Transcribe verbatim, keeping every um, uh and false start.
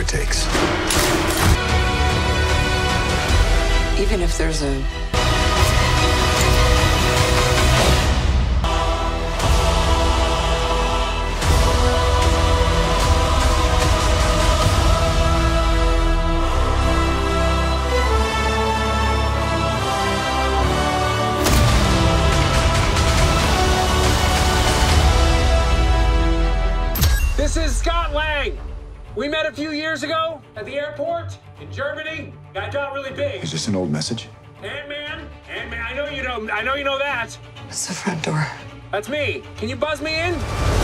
it takes. Even if there's a This is Scott Lang. We met a few years ago at the airport in Germany. I got really big. Is this an old message? Ant-Man, Ant-Man. I know you know. I know you know that. It's the front door. That's me. Can you buzz me in?